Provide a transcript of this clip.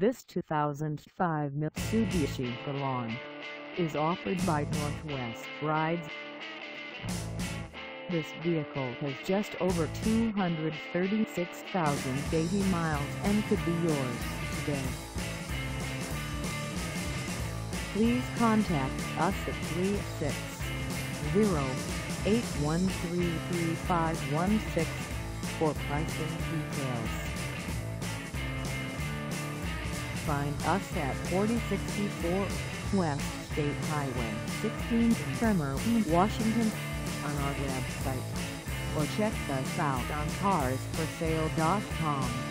This 2005 Mitsubishi Galant is offered by Northwest Rides. This vehicle has just over 236,080 miles and could be yours today. Please contact us at 360-813-3516 for pricing details. Find us at 4064 West State Highway 16 in Bremer, Washington on our website, or check us out on carsforsale.com.